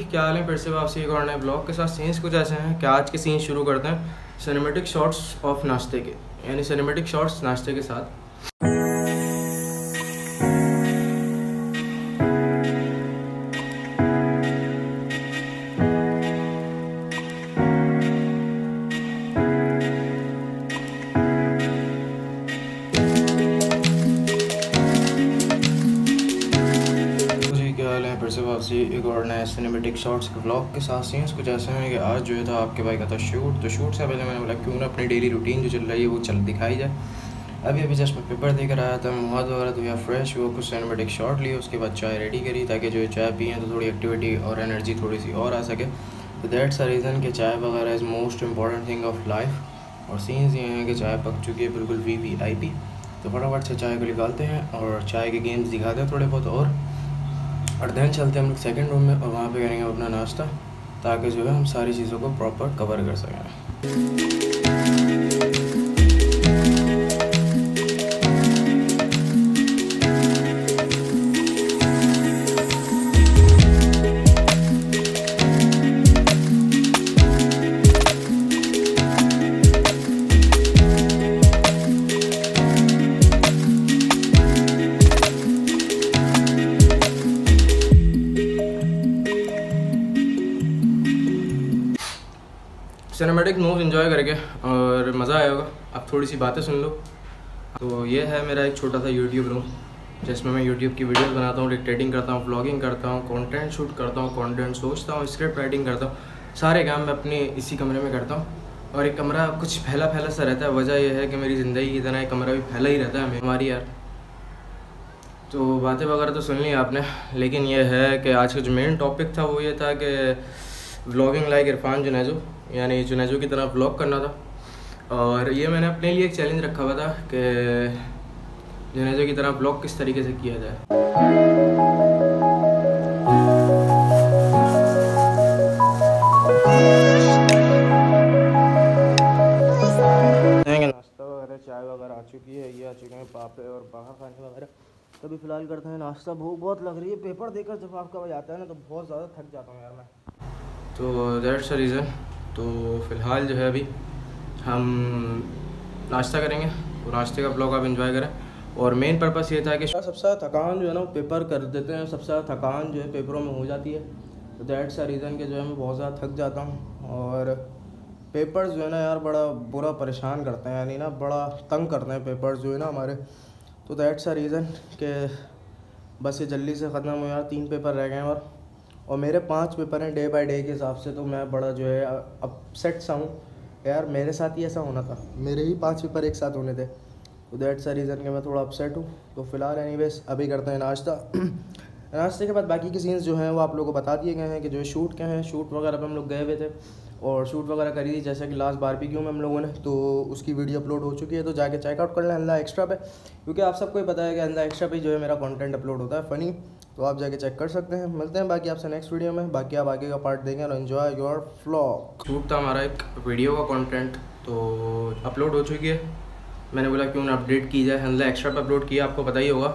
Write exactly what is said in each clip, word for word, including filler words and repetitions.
क्या हाल है। फिर से वापसी एक और नए ब्लॉग के साथ। सीन्स कुछ ऐसे हैं कि आज के सीन्स शुरू करते हैं सिनेमेटिक शॉट्स ऑफ नाश्ते के, यानी सिनेमेटिक शॉट्स नाश्ते के साथ। फिर से वापसी एक और नए सिनेमेटिक शॉट्स के ब्लॉग के साथ। सीन्स कुछ ऐसे हैं कि आज जो है था आपके भाई का था शूट, तो शूट से पहले मैंने बोला क्यों ना अपनी डेली रूटीन जो चल रही है वो चल दिखाई जाए। अभी अभी जस्ट मैं पेपर देकर आया था, मुँह वगैरह तो या फ्रेश हुआ, कुछ सिनेमेटिक शॉट लिए, उसके बाद चाय रेडी करी ताकि जो है चाय पिए तो थोड़ी एक्टिविटी और एनर्जी थोड़ी सी और आ सके। तो दैट्स अ रीज़न कि चाय वगैरह is most important thing of life. और सीन्स ये हैं कि चाय पक चुकी है बिल्कुल वी वी आई पी। तो फटाफट से चाय को निकालते हैं और चाय के गेम्स दिखाते हैं थोड़े बहुत, और और देन चलते हैं हम लोग सेकेंड रूम में और वहाँ पे करेंगे अपना नाश्ता ताकि जो है हम सारी चीज़ों को प्रॉपर कवर कर सकें। सिनेमेटिक मूव एंजॉय करके और मज़ा आया होगा। अब थोड़ी सी बातें सुन लो। तो ये है मेरा एक छोटा सा यूट्यूब रूम जिसमें मैं यूट्यूब की वीडियोस बनाता हूँ, डिक्टेटिंग करता हूँ, व्लॉगिंग करता हूँ, कंटेंट शूट करता हूँ, कंटेंट सोचता हूँ, स्क्रिप्ट राइटिंग करता हूँ। सारे काम मैं अपने इसी कमरे में करता हूँ। और एक कमरा कुछ फैला फैला सा रहता है। वजह यह है कि मेरी ज़िंदगी की तरह एक कमरा भी फैला ही रहता है हमारी यार। तो बातें वगैरह तो सुन ली आपने, लेकिन यह है कि आज का जो मेन टॉपिक था वो ये था कि व्लॉगिंग लाइक इरफान जुनैजो, यानी जुनैजो की तरह व्लॉग करना था। और ये मैंने अपने लिए एक चैलेंज रखा हुआ था कि जुनैजो की तरह व्लॉग किस तरीके से किया जाए। नाश्ता वगैरह चाय वगैरह आ चुकी है, ये आ चुके हैं पापे और बाहर खाने वगैरह। तभी फ़िलहाल करते हैं नाश्ता। भूख बहुत लग रही है। पेपर देकर जब आपका वजह आता है ना तो बहुत ज़्यादा थक जाता हूँ यार मैं। तो दैट्स द रीज़न। तो फ़िलहाल जो है अभी हम नाश्ता करेंगे, तो नाश्ते का ब्लॉग आप एंजॉय करें। और मेन पर्पस ये था कि सबसे ज़्यादा थकान जो है ना वो पेपर कर देते हैं, सबसे ज़्यादा थकान जो है पेपरों में हो जाती है। तो दैट्स द रीज़न कि जो है मैं बहुत ज़्यादा थक जाता हूँ। और पेपर्स जो है ना यार बड़ा बुरा परेशान करते हैं, यानी ना बड़ा तंग करते हैं पेपर्स जो है ना हमारे। तो दैट्स द रीज़न कि बस ये जल्दी से ख़त्म हो यार। तीन पेपर रह गए हैं और और मेरे पांच पेपर हैं डे बाय डे के हिसाब से। तो मैं बड़ा जो है अपसेट सा हूँ यार, मेरे साथ ही ऐसा होना था, मेरे ही पांच पेपर एक साथ होने थे। तो दैट्स द रीज़न कि मैं थोड़ा अपसेट हूँ। तो फ़िलहाल एनीवेज अभी करते हैं नाश्ता। नाश्ते के बाद बाकी के सीन्स जो हैं वो आप लोगों को बता दिए गए हैं कि जो शूट के हैं। शूट वगैरह पे हम लोग गए हुए थे और शूट वगैरह करी थी, जैसे कि लास्ट बारबेक्यू में हम लोगों ने, तो उसकी वीडियो अपलोड हो चुकी है। तो जाके चेकआउट कर लें अंधा एक्स्ट्रा पे, क्योंकि आप सबको ही पता है कि अंधा एक्स्ट्रा पे जो है मेरा कंटेंट अपलोड होता है फ़नी। तो आप जाके चेक कर सकते हैं। मिलते हैं बाकी आपसे नेक्स्ट वीडियो में। बाकी आप आगे का पार्ट देखें और एंजॉय योर व्लॉग। शूट था हमारा एक वीडियो का कंटेंट, तो अपलोड हो चुकी है। मैंने बोला क्यों ना अपडेट की जाए, अंधा एक्स्ट्रा पे अपलोड किया, आपको पता ही होगा।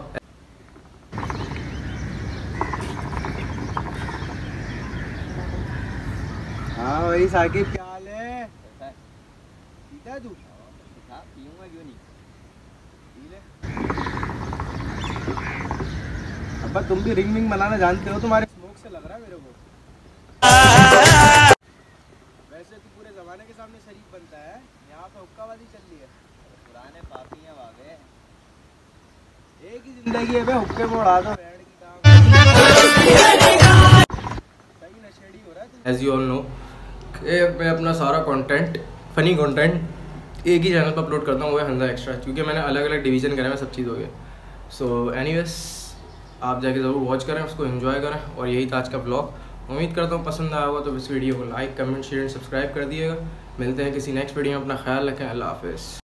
हाँ वही साकिब, क्या हाल है? पीता तू? पीऊंगा क्यों नहीं, पी ले। अब्बा तुम भी रिंग विंग बनाना जानते हो, तुम्हारे स्मोक से लग रहा है मेरे को। वैसे तू पूरे जमाने के सामने शरीफ बनता है, यहाँ पे हुक्काबाजी चल रही है। पुराने पापी हैं वागे, एक ही जिंदगी है बे, हुक्के में उड़ा दो। सही नशेड़ी हो रहा है। एज यू ऑल नो मैं अपना सारा कंटेंट फ़नी कंटेंट एक ही चैनल पर अपलोड करता हूँ, वो है हंजा एक्स्ट्रा, क्योंकि मैंने अलग अलग डिवीज़न करे में सब चीज़ हो गया। सो एनीवेज आप जाके ज़रूर वॉच करें, उसको एंजॉय करें। और यही था आज का ब्लॉग। उम्मीद करता हूँ पसंद आया होगा। तो इस वीडियो को लाइक कमेंट शेयर सब्सक्राइब कर दिएगा। मिलते हैं किसी नेक्स्ट वीडियो में। अपना ख्याल रखें। अल्लाह हाफ़िज़।